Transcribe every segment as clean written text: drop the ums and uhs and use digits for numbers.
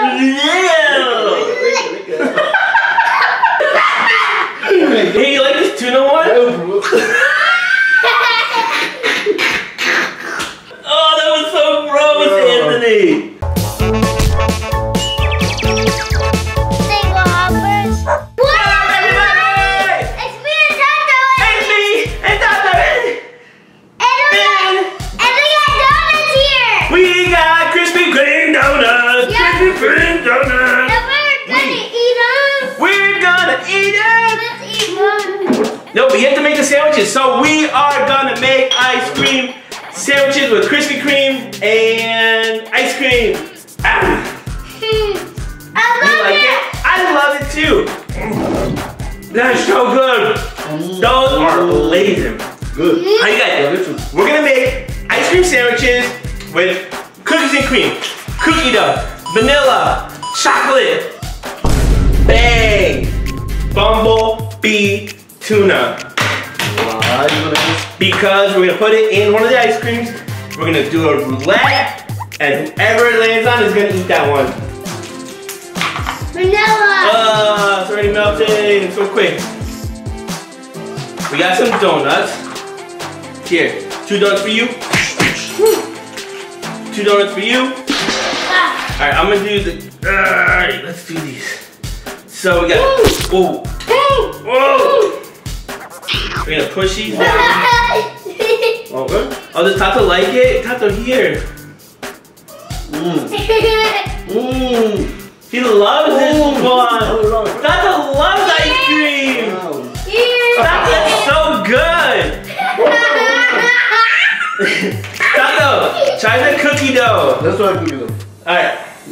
Hey, you like this tuna one? Oh, that was so gross, Anthony. DingleHopperz. What up, everybody? It's me and Tato. It's me and Tato. And we got donuts here. We got Krispy Kreme donuts. Yeah. Krispy Kreme donuts. And we're gonna eat them. We're gonna eat them. Let's eat one. No, we have to make the sandwiches. So we are gonna make ice cream sandwiches with Krispy Kreme and ice cream. Ah. I love it. I love it too. That's so good. Those are blazing. Good. How you guys? We're gonna make ice cream sandwiches with cookies and cream, cookie dough, vanilla, chocolate. Bang! Bumblebee tuna. Why are you gonna do? Because we're gonna put it in one of the ice creams. We're gonna do a roulette, and whoever it lands on is gonna eat that one. Vanilla. It's already melting so quick. We got some donuts. Here, 2 donuts for you. 2 donuts for you. Alright, I'm gonna do the. Alright, let's do these. So we got. Whoa. Whoa. We're gonna push these down. Okay. Oh, does Tato like it? Tato, here. He loves this one. Tato loves ice cream. That's so good. Tato, try the cookie dough. That's what I cookie dough. Alright.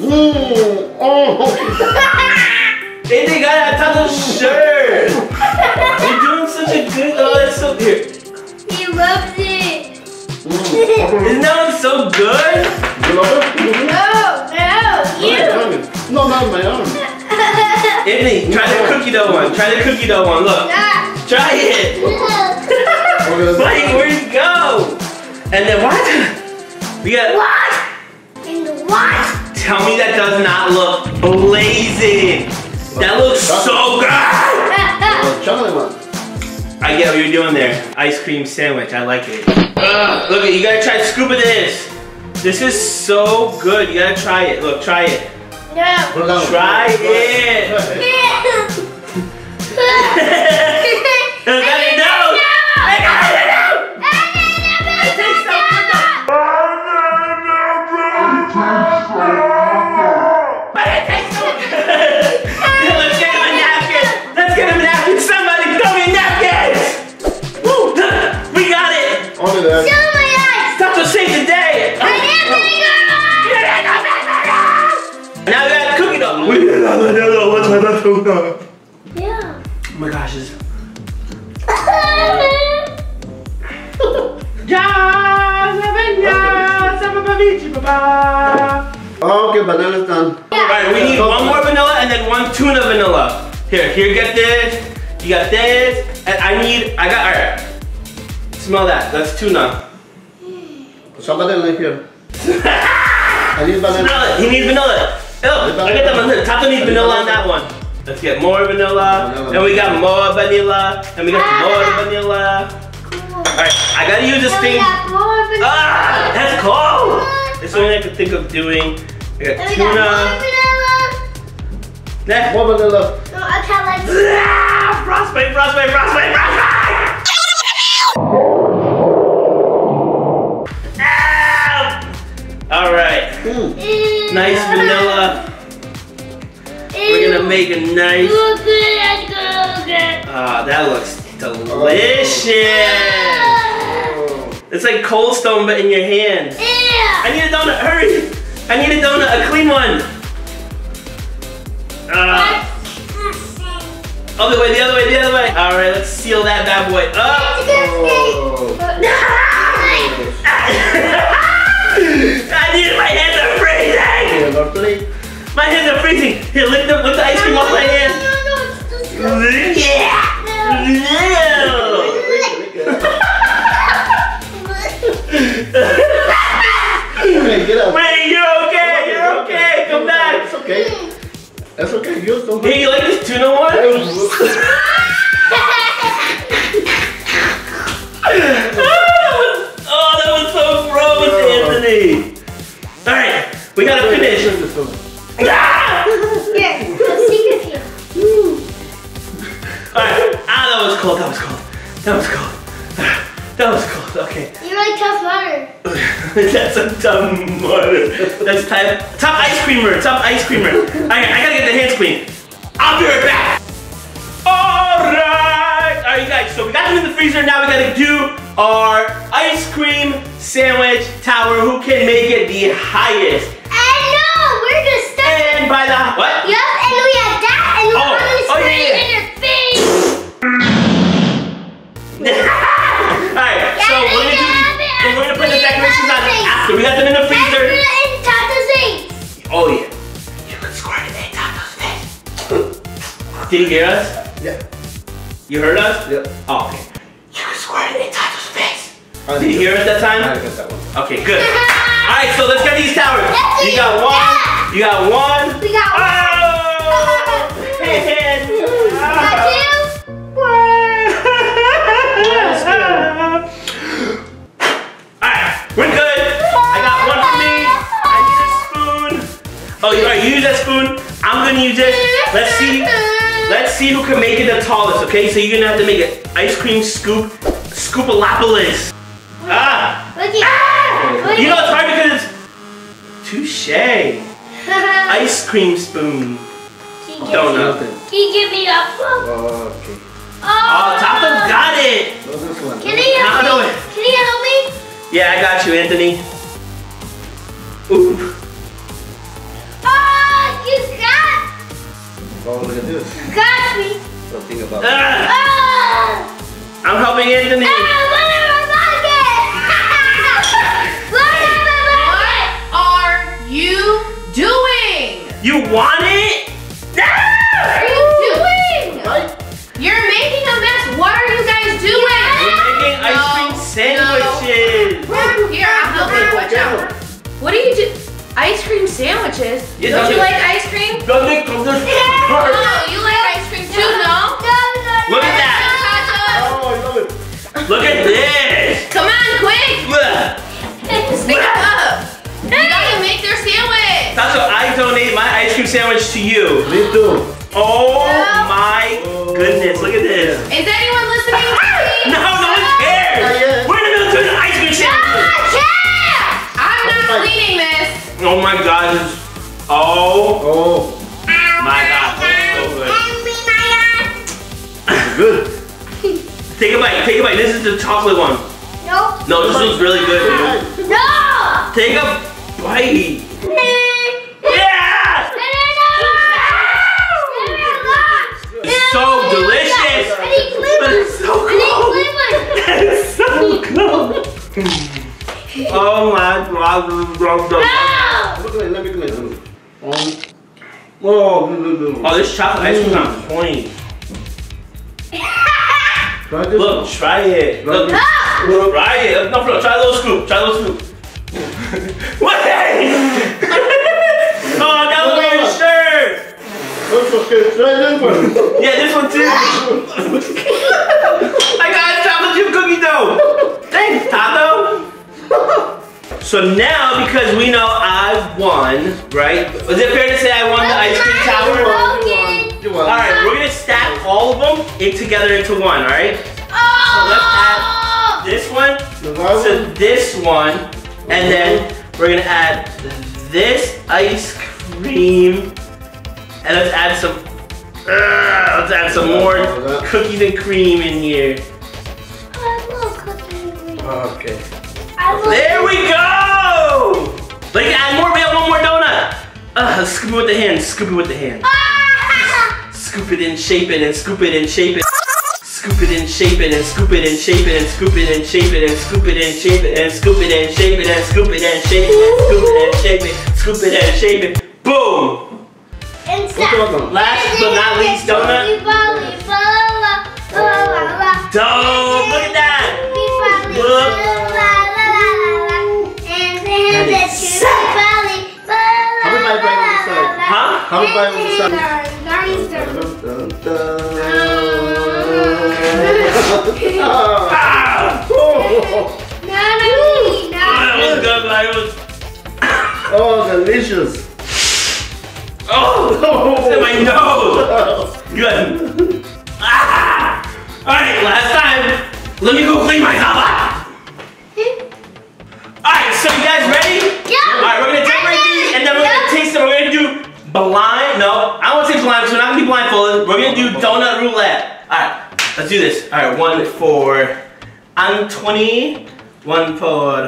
They got out Tato's shirt. You're doing such a good. Oh, that's so good. He loves it. Isn't that one so good? You love it? You. No, not my arm. Anthony, try the cookie dough one. Try the cookie dough one. Look. Try it. Wait, where'd it go? And then what? We got. What? And what? Tell me that does not look blazing. That looks so good. Chocolate one. I get what you're doing there. Ice cream sandwich. I like it. Look, you gotta try a scoop of this. This is so good. You gotta try it. Look, try it. No. Try it. I got it now. I got it now. It tastes so good. But it tastes so good. Let's get him a napkin. Let's get him a napkin. Somebody throw me napkins. Woo. We got it. Only that. Stop to save the day. Now we got cookie dough. Yeah. Oh my gosh, this. Okay, banana's done. Alright, we need one more vanilla and then 1 tuna vanilla. Here, get this. You got this. And alright. Smell that. That's tuna. Somebody like here. I need banana. Smell it. He needs vanilla. Oh, I got that vanilla. Tato needs vanilla on that one. Let's get more vanilla. Then we got more vanilla. And we got more vanilla. Alright, I gotta use this thing. Ah, that's cold. It's something I could think of doing. We got tuna. Next. More vanilla. Frostbite. Alright. Nice vanilla. We're gonna make a nice. That looks delicious. It's like Cold Stone but in your hands. I need a donut, hurry! I need a donut, a clean one. Other way, the other way. Alright, let's seal that bad boy up. I need it, my hands are freezing! My hands are freezing! Here, lick the ice cream off my hand! Yeah! Hey, get up. Wait, you're okay! Come back! okay. That's okay. You don't. Hey, you like this tuna one? Oh, that was so gross, Anthony. All right, we gotta finish. Ah! Here, let's see if you. Alright, that was cold, that was cold. That was cold. That was cold, okay. You like tough water. That's a dumb water. That's top ice creamer, top ice creamer. Alright, I gotta get the hands clean. I'll be right back. Alright, you guys, so we got them in the freezer. Now we gotta do our ice cream sandwich tower. Who can make it the highest? We're just stuck. And by the what? Yep, and we have that, and we want to spray it in your face. Alright, so we're gonna put the decorations on after we got them in the freezer. And Tata's face. Oh yeah. You can squirt it in Tata's face. Did you hear us? Yeah. You heard us? Yeah. Oh, okay. You can squirt it in Tata's face. Did you hear us that time? I got that one. Okay, good. Alright, so let's get these towers. You got one. You got one. We got one. Oh! Hey, Got two. Alright, we're good. I got one for me. I need a spoon. Oh, you already used that spoon. I'm gonna use it. Let's see who can make it the tallest, okay? So you're gonna have to make an ice cream scoop. Scoopalopolis. You know it's hard because it's touche. Ice cream spoon. Donut. Can you give me that one? Okay. Oh, Taco got it. What's this one? Can you help me? Can you help me? Yeah, I got you, Anthony. Ooh. Oh, you got. Oh, look at this. Got me. Something about Oh. I'm helping Anthony. What are you doing? You want it? What are you doing? Right? You're making a mess. What are you guys doing? We're making ice cream sandwiches. Here, I'll help you. Watch out. What do you do? Ice cream sandwiches? Yeah, Don't you like ice cream? Doesn't it come this Oh, you like ice cream too, no? Look at that. Oh, I love it. Look at this. Come on, quick. Look. Stick it up. You gotta make their sandwich. Taco, I donate my ice cream sandwich to you. Me too. Oh my goodness, look at this. Is anyone listening to me? No one cares. We're in the middle of doing an ice cream sandwich. I'm not cleaning this. Oh my God. Oh my God. So good. Good. Take a bite. This is the chocolate one. Nope. No, this one's really good, dude. No. Take a bite. Yeah! It's so delicious. But it's so cold. It's so cold. Oh my God. Let me clean. Oh, Oh, this chocolate ice cream is on point. Try this. Look, try it. Look, try it. No, bro, try a little scoop. What? Oh, that was on your shirt. That's okay. Try this one. Yeah, this one too. I got a chocolate chip cookie dough. Thanks, Tato. So now, because we know I won, right? Was it fair to say I won the ice cream tower? You won. All right, we're gonna stack all of them together into one. All right. So let's add this one to this one, and then we're gonna add this ice cream, and let's add some more cookies and cream in here. Okay. There we go! Like add more, we have one more donut. Scoop it with the hand, scoop it with the hand. Scoop it and shape it and scoop it and shape it. Scoop it and shape it and scoop it and shape it and scoop it and shape it and scoop it and shape it and scoop it and shape it and scoop it and shape it and scoop it and shape it, scoop it and shape it. Boom! Last but not least donut. Dope! Look at that! Look! How about I bring on the side? Huh? How about the sun? Darnie's turn. That was good, but it was. Oh, delicious. Oh, it's in my nose. Good. Alright, last time. Let me go clean myself up. Alright, so you guys ready? Yeah. Alright, we're gonna decorate these and then we're gonna taste them. We're gonna do blind. No, I don't want to say blind because we're not gonna be blindfolded. We're gonna do donut roulette. Alright, let's do this. Alright, one for Anthony, one for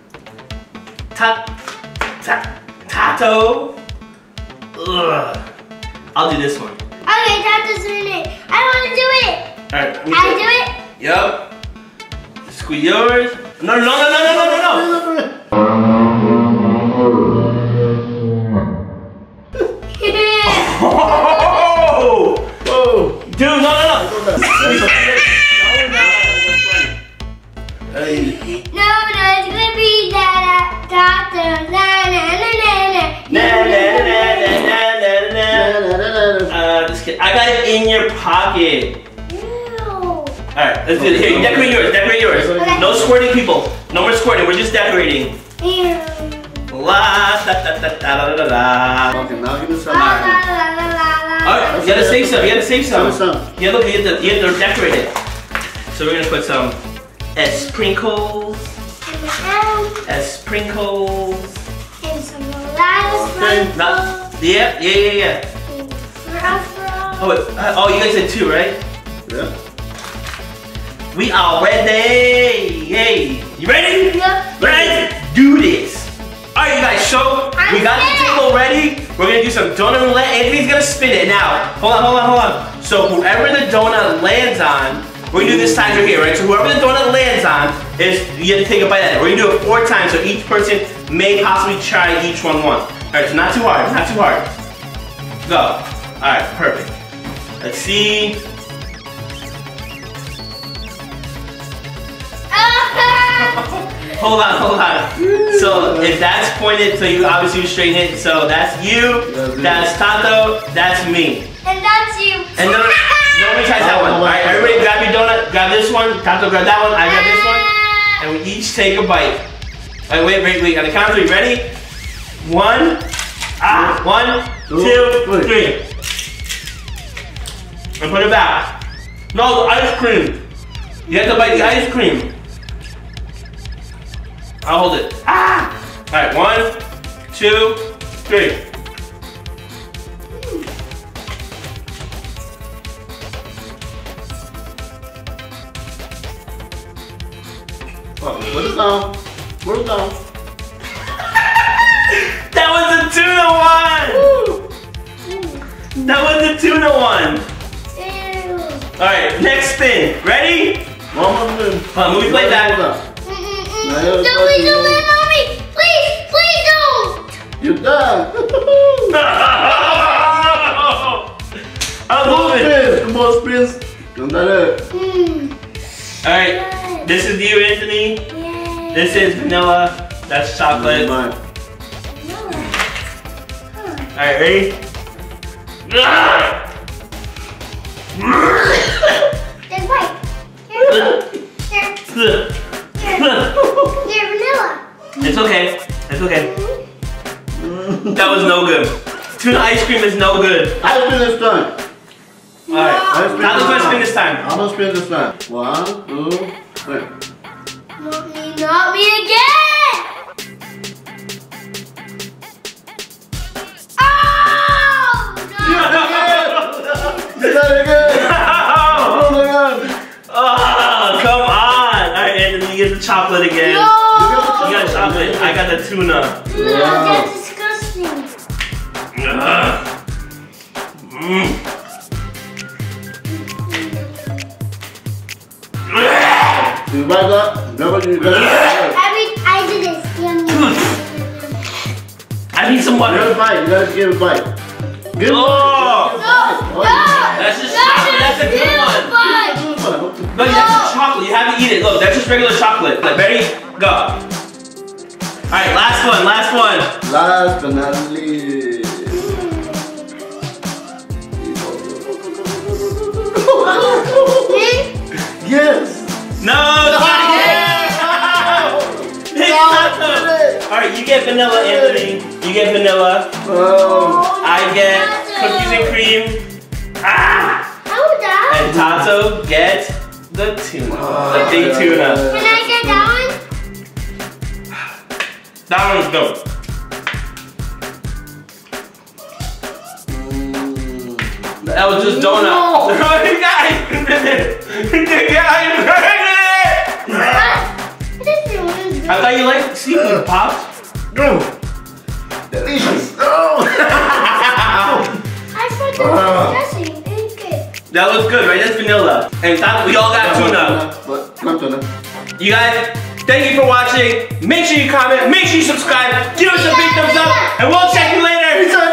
Tato. Ugh. I'll do this one. Okay, Tato's doing it. I want to do it. Alright, I do it? Yup. Squeeze yours. No. Oh! Dude, no. No, it's gonna be Tato. Just kidding. I got it in your pocket. Alright, let's do it. Here, decorate yours. Okay. No squirting, people. No more squirting, we're just decorating. La da da da da da da da. Okay, now give me some. Alright, you gotta save some. Yeah, look, you have to decorate it. So we're gonna put some sprinkles. And some Yeah. Oh, you guys said 2, right? Yeah. We are ready. Yay. You ready? Yep. Let's do this. Alright, you guys, so we got the table ready. We're gonna do some donut roulette. Anthony's gonna spin it. Now, hold on. So whoever the donut lands on, we're gonna do this timer here, right? So whoever the donut lands on, you have to take a bite at it. We're gonna do it 4 times, so each person may possibly try each one once. Alright, so not too hard. Go. Alright, perfect. Let's see. Hold on. So if that's pointed, so you obviously straighten it. So that's you, that's Tato, that's me. And that's you. And nobody tries that one. Alright, everybody grab your donut, grab this one, Tato grab that one, I grab this one, and we each take a bite. Alright, wait, on the count of 3, ready? 1, 2, 3. And put it back. No, the ice cream. You have to bite the ice cream. I'll hold it. Alright, 1, 2, 3. Put it down. That was the tuna one! That was the tuna one! Alright, next spin. Ready? One more spin. Come on, move your plate back. Please don't land on me! Please don't! You're done. I'm moving. Come on, spins. Alright, this is you, Anthony. Yay. This is vanilla. That's chocolate. Mine. Alright, ready? There's white. Here, vanilla. It's okay. That was no good. Tuna ice cream is no good. I'll spin this time. Alright, Tato's gonna spin this time. I'm gonna spin this time. 1, 2, 3. Not me again! Oh! No! Do that again! Oh, come on! Alright, Anthony, you get the chocolate again. No! You got chocolate. I got the tuna. No, that's disgusting. You like that? Never you got I did this. I need some water. You gotta give a bite. Give a Oh! bite. That's just chocolate. That's a good one. No, that's just chocolate. You have to eat it. Look, that's just regular chocolate. Like, ready? Go. Alright, last one. Last but not least. No, Alright, you get vanilla, Anthony. You get vanilla. Oh. I get cookies and cream. Ah! And Tato gets the tuna. The big tuna. Can I get that one? That one's dope. That was just donut. No. You guys! I thought you liked seafood pops. No. Delicious. Oh. I thought dressing. It's good. That was good, right? That's vanilla. And we all got tuna. But not tuna. You guys, thank you for watching. Make sure you comment. Make sure you subscribe. Give us a big thumbs up. And we'll check you later.